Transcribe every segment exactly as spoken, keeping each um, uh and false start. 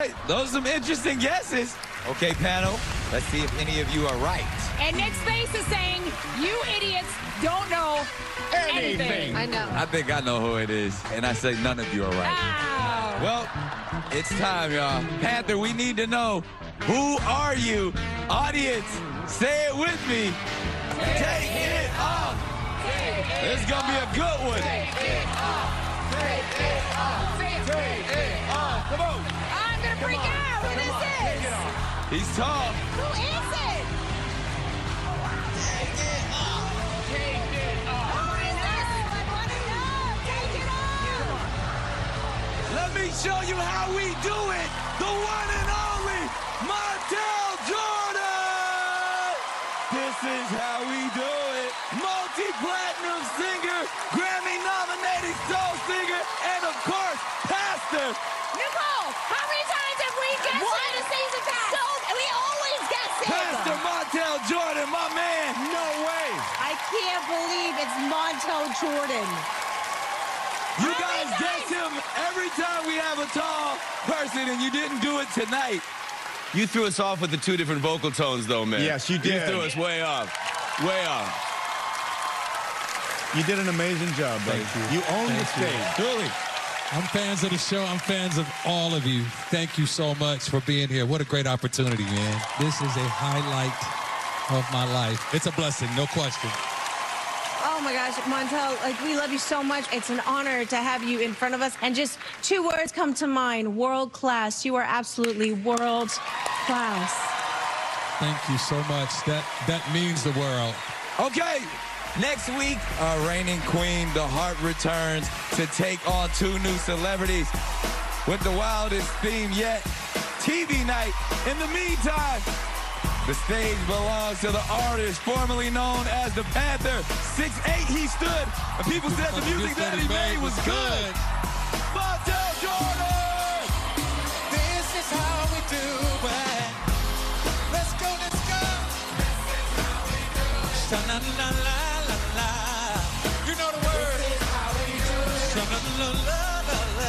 Those are some interesting guesses. Okay, panel, let's see if any of you are right. And Nick's face is saying, you idiots don't know anything. anything. I know. I think I know who it is, and I say none of you are right. Oh. Well, it's time, y'all. Panther, we need to know, who are you? Audience, say it with me. Take, Take it off. This is going to be a good one. Take it off. Take it off. Take it off. Come on. I'm going to freak out who this is. He's tall. Who is it? Take it off. Take it off. Who is this? I want to know. Take it off. Let me show you how we do it. The one and only Montel Jordan. This is how we do it. Multi-platinum singer, Grammy-nominated soul singer, and of course, pastor. Nicole, how many times have we guessed What? in a season pass? So, we always guess it. Pastor Montel Jordan, my man. No way. I can't believe it's Montel Jordan. You How guys many guess him every time we have a tall person, and you didn't do it tonight. You threw us off with the two different vocal tones, though, man. Yes, you did. You threw us way off. Way off. You did an amazing job, buddy. Thank you. You owned the Thank you. stage. Truly. I'm fans of the show. I'm fans of all of you. Thank you so much for being here. What a great opportunity, man. This is a highlight of my life. It's a blessing, no question. Oh my gosh, Montel, like, we love you so much. It's an honor to have you in front of us. And just two words come to mind: world class. You are absolutely world class. Thank you so much. That that means the world. Okay, next week, our reigning queen, The Heart, returns to take on two new celebrities with the wildest theme yet, T V night. In the meantime, the stage belongs to the artist formerly known as the Panther. six eight he stood, and people said the music that he made was good. Montel Jordan! This is how we do it. Let's go, let's go. Sha-la-la-la-la-la. You know the word. This is how we do it. Sha-la-la-la-la-la.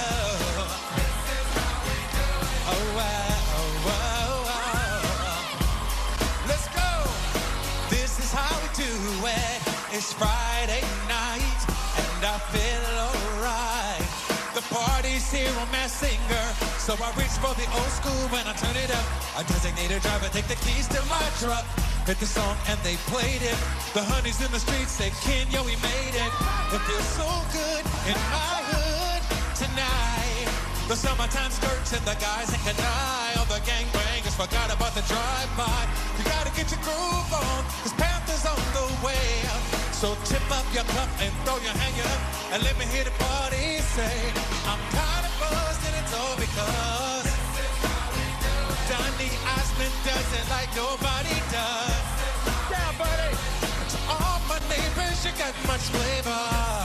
Oh, wow, oh, wow, wow. Let's go. This is how we do it. It's Friday night, and I feel alright. The party's here on Mass Singer, so I reach for the old school when I turn it up. A designated driver, take the keys to my truck. Hit the song and they played it. The honeys in the streets say, Ken, yo, we made it. It feels so good in my hood tonight. The summertime skirts and the guys ain't deny. All the gangbangers forgot about the drive-by. You gotta get your groove on, cause Panther's on the way. So tip up your cup and throw your hand up, and let me hear the party say, I'm kind of buzzed and it's all because Donny Osmond does it like nobody does. Yeah, buddy. To all my neighbors, you got much flavor.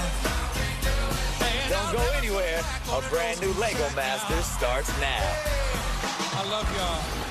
And Don't I'll go never anywhere. go back A on the brand new road Lego right Masters now. starts now. I love y'all.